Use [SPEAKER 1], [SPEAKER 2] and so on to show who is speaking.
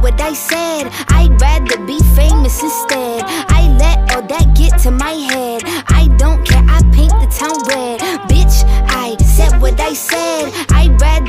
[SPEAKER 1] what I said. I'd rather be famous instead. I let all that get to my head. I don't care, I paint the town red. Bitch, I said what I said. I'd rather